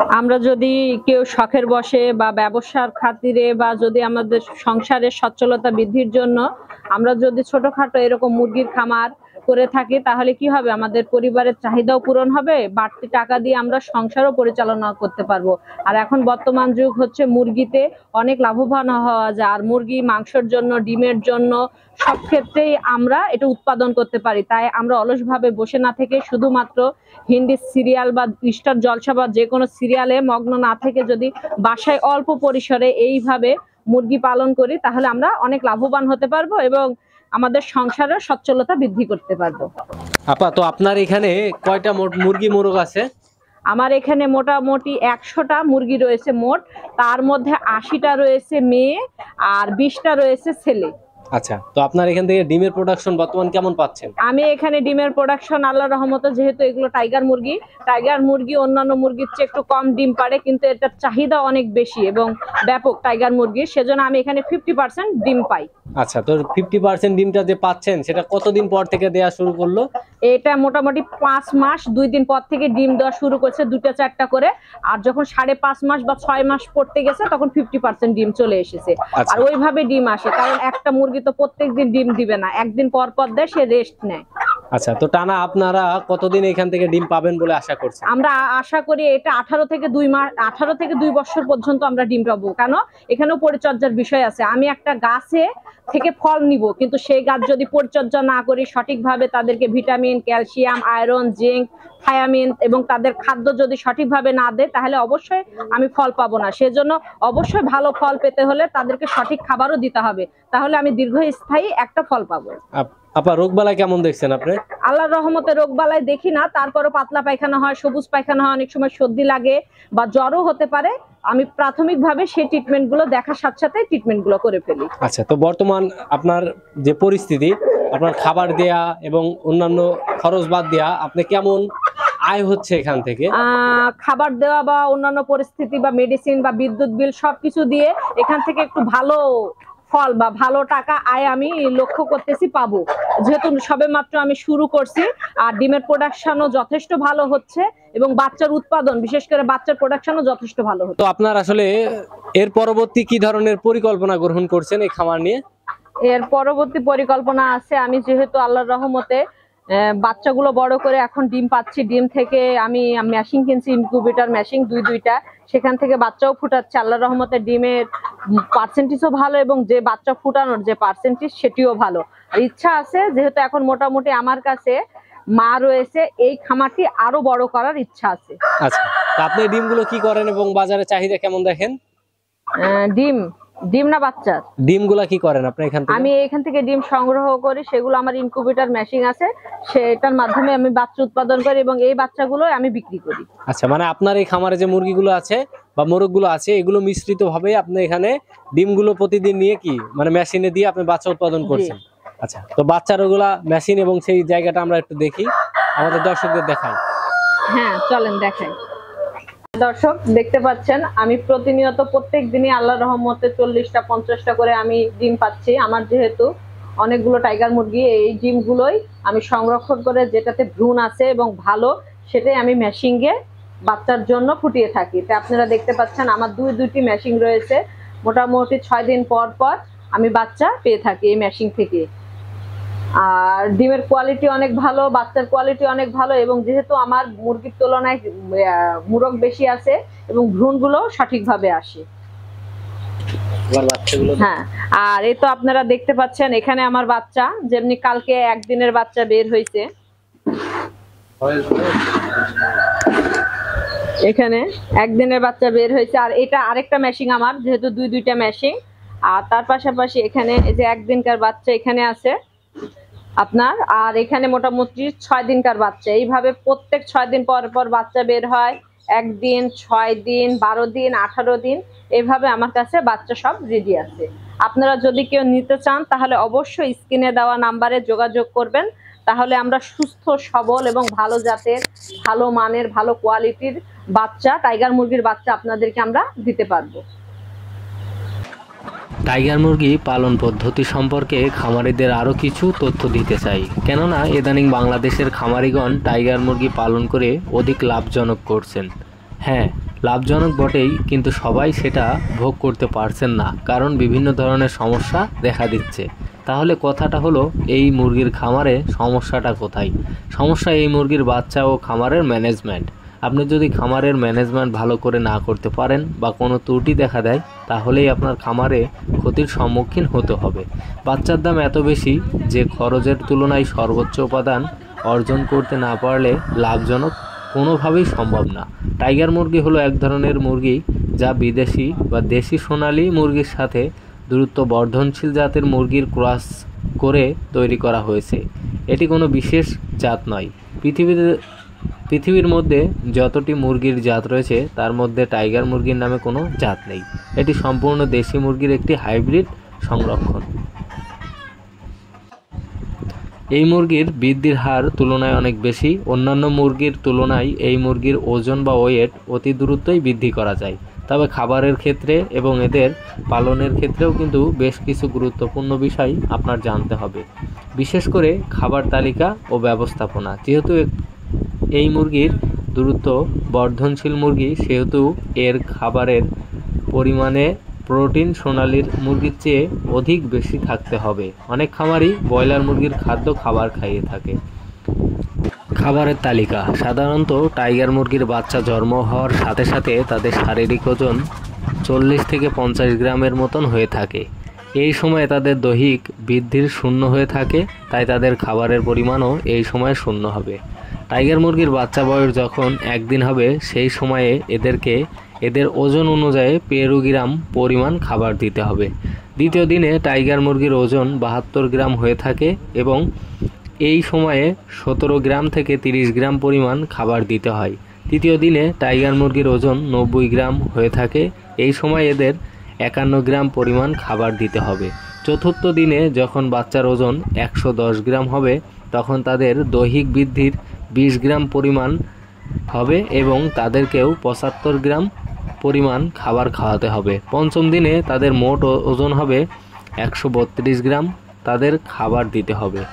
আমরা যদি কেউ শখের বশে বা ব্যবসার খাতিরে বা যদি আমাদের সংসারের সচ্ছলতা বৃদ্ধির জন্য আমরা যদি ছোটখাটো এরকম মুরগির খামার করে থাকি, তাহলে কি হবে, আমাদের পরিবারের চাহিদাও পূরণ হবে, বাড়তি টাকা দিয়ে আমরা সংসারও পরিচালনা করতে পারবো। আর এখন বর্তমান যুগ হচ্ছে মুরগিতে অনেক লাভবান হওয়া যায়। আর মুরগি মাংসের জন্য, ডিমের জন্য সব ক্ষেত্রেই আমরা এটা উৎপাদন করতে পারি। তাই আমরা অলসভাবে বসে না থেকে শুধুমাত্র হিন্দি সিরিয়াল বা স্টার জলসা বা যে কোনো সিরিয়ালে মগ্ন না থেকে যদি বাসায় অল্প পরিসরে এইভাবে মুরগি পালন করি, তাহলে আমরা অনেক লাভবান হতে পারবো এবং আমাদের সংসারের সচ্ছলতা বৃদ্ধি করতে পারবো। আপা, তো আপনার এখানে কয়টা মুরগি মোরগ আছে? আমার এখানে মোটামুটি 100টা মুরগি রয়েছে মোট, তার মধ্যে 80টা রয়েছে মেয়ে আর 20টা রয়েছে ছেলে। আচ্ছা, তো আপনার এখান থেকে ডিমের প্রোডাকশন বর্তমান কেমন পাচ্ছেন? আমি এখানে ডিমের প্রোডাকশন আল্লাহর রহমতে, যেহেতু এগুলো টাইগার মুরগি অন্যান্য মুরগির চেয়ে একটু কম ডিম পারে, কিন্তু এটার চাহিদা অনেক বেশি এবং ব্যাপক টাইগার মুরগির, সেজন্য আমি এখানে 50% ডিম পাই। আচ্ছা, তো 50% ডিমটা যে পাচ্ছেন সেটা কতদিন পর থেকে দেয়া শুরু করলো? এটা মোটামুটি 5 মাস 2 দিন পর থেকে ডিম দেওয়া শুরু করছে, 2টা 4টা করে। আর যখন 5.5 মাস বা 6 মাস পড়তে গেছে তখন 50% ডিম চলে এসেছে। আর ওইভাবে ডিম আসে, কারণ একটা মুরগি তো প্রত্যেকদিন ডিম দিবে না, একদিন পর পর দেয়, সে রেস্ট নেয়। আচ্ছা, তো টানা আপনারা কতদিন এখান থেকে ডিম পাবেন বলে আশা করছেন? আমরা আশা করি এটা 18 থেকে 2 বছর পর্যন্ত আমরা ডিম পাবো। কেন, এখানেও পরিচর্যার বিষয় আছে। আমি একটা গাছে থেকে ফল নিব, কিন্তু সেই গাছ যদি পরিচর্যা না করি, সঠিকভাবে তাদেরকে vitamin, calcium, iron, zinc, thiamine এবং তাদের খাদ্য যদি সঠিকভাবে না দেয়, তাহলে অবশ্যই আমি ফল পাবো না। সেজন্য অবশ্যই ভালো ফল পেতে হলে তাদেরকে সঠিক খাবারও দিতে হবে, তাহলে আমি দীর্ঘস্থায়ী একটা ফল পাবো। আপা, রোগবালাই কেমন দেখছেন আপনি? আল্লাহর রহমতে রোগবালাই দেখি না, তারপরও পাতলা পায়খানা হয়, সবুজ পায়খানা হয়, অনেক সময় সর্দি লাগে বা জ্বরও হতে পারে। আমি প্রাথমিকভাবে সেই ট্রিটমেন্টগুলো দেখার সাথে সাথে ট্রিটমেন্টগুলো করে ফেলি। আচ্ছা, তো বর্তমান আপনার যে পরিস্থিতি, আপনার খাবার দেয়া এবং অন্যান্য খরচ বাদ দেয়া আপনি কেমন আয় হচ্ছে এখান থেকে? খাবার দেওয়া বা অন্যান্য পরিস্থিতি বা মেডিসিন বা বিদ্যুৎ বিল সবকিছু দিয়ে এখান থেকে একটু ভালো ফল বা ভালো টাকা আয় আমি লক্ষ্য করতেছি পাবো, যেহেতু সবেমাত্র আমি শুরু করছি। আর ডিমের প্রোডাকশনও যথেষ্ট ভালো হচ্ছে এবং বাচ্চার উৎপাদন, বিশেষ করে বাচ্চার প্রোডাকশনও যথেষ্ট ভালো হচ্ছে। তো আপনার আসলে এর পরবর্তী কি ধরনের পরিকল্পনা গ্রহণ করছেন এই খামার নিয়ে? এর পরবর্তী পরিকল্পনা আছে, আমি যেহেতু আল্লাহর রহমতে বাচ্চাগুলো বড় করে এখন ডিম পাচ্ছি, ডিম থেকে আমি মেশিন কিনছি, ইনকিউবেটর মেশিন দুইটা, সেখান থেকে বাচ্চাও ফুটাচ্ছে। আল্লাহর রহমতে ডিমের পার্সেন্টেজও ভালো এবং যে বাচ্চা ফুটানোর যে পার্সেন্টেজ সেটিও ভালো। আর ইচ্ছা আছে, যেহেতু এখন মোটামুটি আমার কাছে মা রয়েছে, এই খামারটি আরো বড় করার ইচ্ছা আছে। আচ্ছা, তো আপনি ডিমগুলো কি করেন এবং বাজারে চাহিদা কেমন দেখেন? ডিম না বাচ্চা? ডিমগুলা কি করেন আপনি এখান থেকে? আমি এখান থেকে ডিম সংগ্রহ করি, সেগুলো আমার ইনকিউবেটর মেশিন আছে, সেটার মাধ্যমে আমি বাচ্চা উৎপাদন করি এবং এই বাচ্চাগুলো আমি বিক্রি করি। আচ্ছা, মানে আপনার এই খামারে যে মুরগিগুলো আছে বা মোরগগুলো আছে, এগুলো মিশ্রিত ভাবে আপনি এখানে ডিমগুলো প্রতিদিন নিয়ে কি মানে মেশিনে দিয়ে আপনি বাচ্চা উৎপাদন করছেন? আচ্ছা, তো বাচ্চার ওগুলা মেশিন এবং সেই জায়গাটা আমরা একটু দেখি, আমাদের দর্শকদের দেখাই। হ্যাঁ, চলেন দেখাই। দর্শক দেখতে পাচ্ছেন, আমি প্রতিনিয়ত প্রত্যেক দিনই আল্লাহর রহমতে 40টা 50টা করে আমি ডিম পাচ্ছি। আমার যেহেতু অনেকগুলো টাইগার মুরগি, এই ডিমগুলোই আমি সংরক্ষণ করে, যেটাতে ভ্রূণ আছে এবং ভালো, সেটাই আমি মেশিনে বাচ্চার জন্য ফুটিয়ে থাকি। তা আপনারা দেখতে পাচ্ছেন আমার দুইটি মেশিন রয়েছে, মোটামুটি 6 দিন পর পর আমি বাচ্চা পেয়ে থাকি এই মেশিন থেকে। আর ডিমের কোয়ালিটি অনেক ভালো, বাচ্চার কোয়ালিটি অনেক ভালো এবং যেহেতু আমার মুরগির তুলনায় মুরগ বেশি আছে এবং ভ্রূণগুলো সঠিকভাবে আসে। হ্যাঁ, আর এই তো আপনারা দেখতে পাচ্ছেন এখানে আমার বাচ্চা, যেমনি কালকে একদিনের বাচ্চা বের হয়েছে, এখানে একদিনের বাচ্চা বের হয়েছে। আর এটা আরেকটা মেশিন আমার, যেহেতু দুইটা মেশিন। আর তার পাশাপাশি এখানে এই যে একদিনকার বাচ্চা এখানে আছে আপনার, আর এখানে মোটামুটি 6 দিনকার বাচ্চা। এইভাবে প্রত্যেক 6 দিন পর পর বাচ্চা বের হয়, 1 দিন, 6 দিন, 12 দিন, 18 দিন, এইভাবে আমার কাছে বাচ্চা সব রেডি আছে। আপনারা যদি কেউ নিতে চান তাহলে অবশ্যই স্ক্রিনে দেওয়া নাম্বারে যোগাযোগ করবেন, তাহলে আমরা সুস্থ সবল এবং ভালো জাতের, ভালো মানের, ভালো কোয়ালিটির বাচ্চা, টাইগার মুরগির বাচ্চা আপনাদেরকে আমরা দিতে পারবো। টাইগার মুরগি পালন পদ্ধতি সম্পর্কে খামারিদের আরও কিছু তথ্য দিতে চাই, কেননা ইদানিং বাংলাদেশের খামারিগণ টাইগার মুরগি পালন করে অধিক লাভজনক করছেন। হ্যাঁ, লাভজনক বটেই, কিন্তু সবাই সেটা ভোগ করতে পারছেন না, কারণ বিভিন্ন ধরনের সমস্যা দেখা দিচ্ছে। তাহলে কথাটা হলো, এই মুরগির খামারে সমস্যাটা কোথায়? সমস্যা এই মুরগির বাচ্চা ও খামারের ম্যানেজমেন্ট। আপনি যদি খামারের ম্যানেজমেন্ট ভালো করে না করতে পারেন বা কোনো ত্রুটি দেখা দেয়, তাহলেই আপনার খামারে ক্ষতির সম্মুখীন হতে হবে। বাচ্চার দাম এত বেশি যে খরচের তুলনায় সর্বোচ্চ উপাদান অর্জন করতে না পারলে লাভজনক কোনোভাবেই সম্ভব না। টাইগার মুরগি হলো এক ধরনের মুরগি যা বিদেশি বা দেশি সোনালী মুরগির সাথে দ্রুত বর্ধনশীল জাতের মুরগির ক্রস করে তৈরি করা হয়েছে। এটি কোনো বিশেষ জাত নয়। পৃথিবীর মধ্যে যতটি মুরগির জাত রয়েছে তার মধ্যে টাইগার মুরগির নামে কোনো জাত নেই। এটি সম্পূর্ণ দেশি মুরগির একটি হাইব্রিড সংরক্ষণ। এই মুরগির বৃদ্ধির হার তুলনায় অনেক বেশি। অন্যান্য মুরগির তুলনায় এই মুরগির ওজন বা ওয়েট অতি দ্রুতই বৃদ্ধি করা যায়। তবে খাবারের ক্ষেত্রে এবং এদের পালনের ক্ষেত্রেও কিন্তু বেশ কিছু গুরুত্বপূর্ণ বিষয় আপনার জানতে হবে, বিশেষ করে খাবার তালিকা ও ব্যবস্থাপনা। যেহেতু এই মুরগির দ্রুত বর্ধনশীল মুরগি, সেহেতু এর খাবারের পরিমাণে প্রোটিন সোনালীর মুরগির চেয়ে অধিক বেশি থাকতে হবে। অনেক খামারই ব্রয়লার মুরগির খাবার খাইয়ে থাকে। খাবারের তালিকা। সাধারণত টাইগার মুরগির বাচ্চা জন্ম হওয়ার সাথে সাথে তাদের শারীরিক ওজন 40 থেকে 50 গ্রামের মতন হয়ে থাকে। এই সময়ে তাদের দৈহিক বৃদ্ধির শূন্য হয়ে থাকে, তাই তাদের খাবারের পরিমাণও এই সময় শূন্য হবে। টাইগার মুরগির বাচ্চা বয়স যখন একদিন হবে, সেই সময়ে এদেরকে এদের ওজন অনুযায়ী 13 গ্রাম পরিমাণ খাবার দিতে হবে। দ্বিতীয় দিনে টাইগার মুরগির ওজন 72 গ্রাম হয়ে থাকে এবং এই সময়ে 17 গ্রাম থেকে 30 গ্রাম পরিমাণ খাবার দিতে হয়। তৃতীয় দিনে টাইগার মুরগির ওজন 90 গ্রাম হয়ে থাকে। এই সময় এদের 51 গ্রাম পরিমাণ খাবার দিতে হবে। চতুর্থ দিনে যখন বাচ্চার ওজন 110 গ্রাম হবে, তখন তাদের দৈহিক বৃদ্ধির 20 গ্রাম পরিমাণ হবে এবং তাদেরকেও 75 গ্রাম পরিমাণ খাবার খাওয়াতে হবে। পঞ্চম দিনে তাদের মোট ওজন হবে 132 গ্রাম, তাদের খাবার দিতে হবে।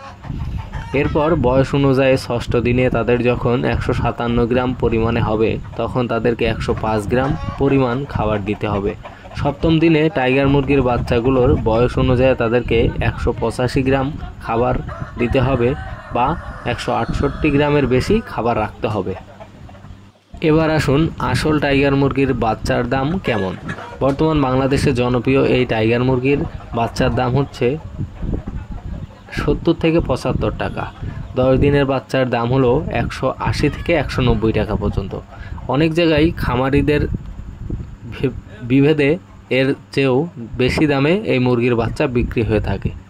এরপর বয়স অনুযায়ী ষষ্ঠ দিনে তাদের যখন 157 গ্রাম পরিমাণে হবে, তখন তাদেরকে 105 গ্রাম পরিমাণ খাবার দিতে হবে। সপ্তম দিনে টাইগার মুরগির বাচ্চাগুলোর বয়স অনুযায়ী তাদেরকে 185 গ্রাম খাবার দিতে হবে বা 168 গ্রামের বেশি খাবার রাখতে হবে। এবার আসুন আসল টাইগার মুরগির বাচ্চার দাম কেমন। বর্তমান বাংলাদেশে জনপ্রিয় এই টাইগার মুরগির বাচ্চার দাম হচ্ছে 70 থেকে 75 টাকা। 10 দিনের বাচ্চার দাম হলো 180 থেকে 190 টাকা পর্যন্ত। অনেক জায়গায় খামারিদের বিভেদে এর চেয়েও বেশি দামে এই মুরগির বাচ্চা বিক্রি হয়ে থাকে।